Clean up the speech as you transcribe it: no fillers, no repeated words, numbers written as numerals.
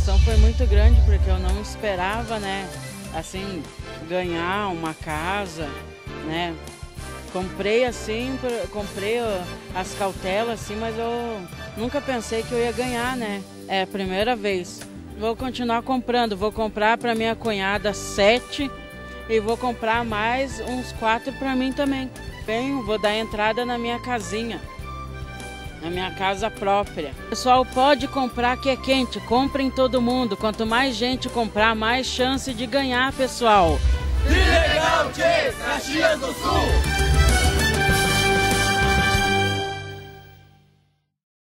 emoção foi muito grande, porque eu não esperava, né, assim, ganhar uma casa, né. Comprei assim, comprei as cautelas assim, mas eu nunca pensei que eu ia ganhar, né. É a primeira vez. Vou continuar comprando, vou comprar para minha cunhada 7 e vou comprar mais uns 4 para mim também. Vou dar entrada na minha casinha, na minha casa própria. Pessoal, pode comprar que é quente, comprem todo mundo. Quanto mais gente comprar, mais chance de ganhar, pessoal. Que legal, tchê! Caxias do Sul!